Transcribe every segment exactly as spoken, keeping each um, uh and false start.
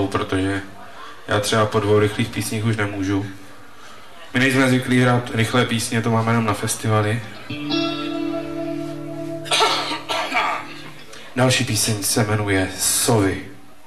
protože já třeba po dvou rychlých písních už nemůžu. My nejsme zvyklí hrát rychlé písně, to máme jenom na festivaly. Další píseň se jmenuje Sovy.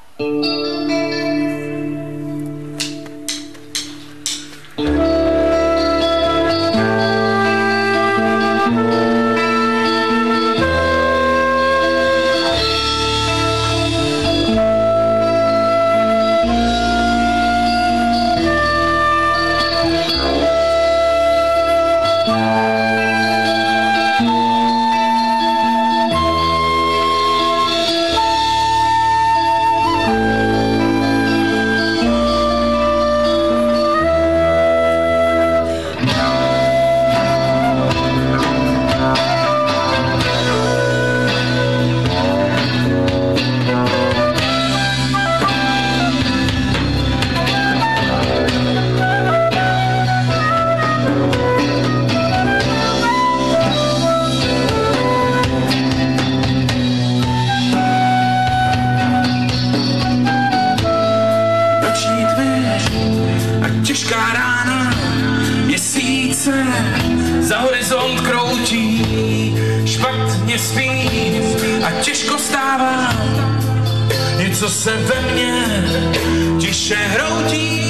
Těžká rána, měsíce za horizont kroutí, špatně spím a těžko stávám, něco se ve mně tiše hroutí.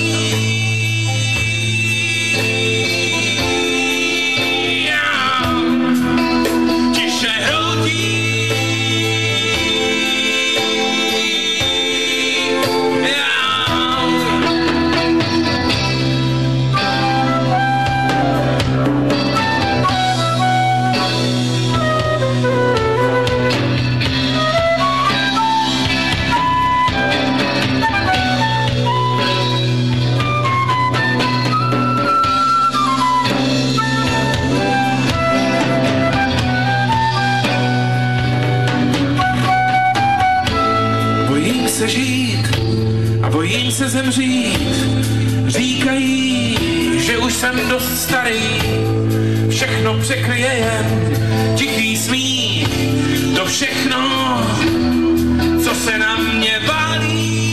Se žít a bojím se zemřít, říkají, že už jsem dost starý, všechno překryje jen tichý smích, to všechno, co se na mě valí.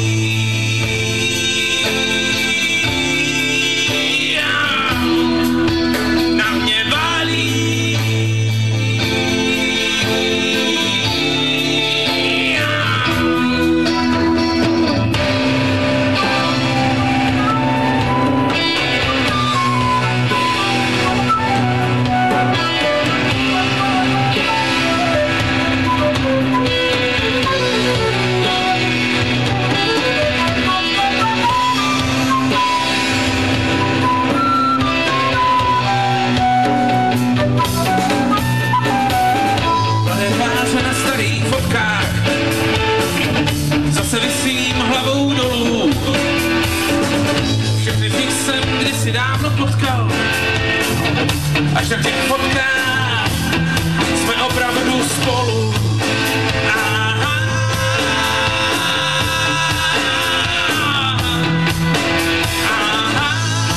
Na mě valí. Zase visím hlavou dolů, všechny z nich jsem kdysi dávno potkal, až na těch fotkách jsme opravdu spolu. Aha. Aha.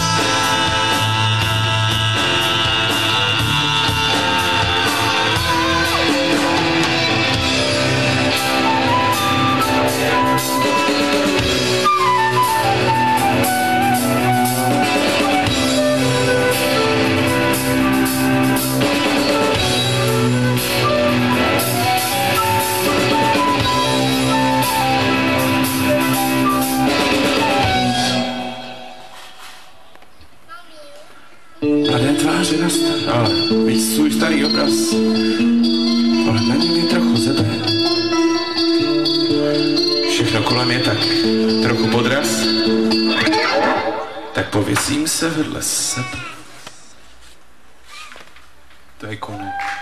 Mladé tváře na star, ale víc svůj starý obraz, ale na něm je trochu sebe. Všechno kolem je tak trochu podraz, tak pověsím se vedle sebe. To je konec.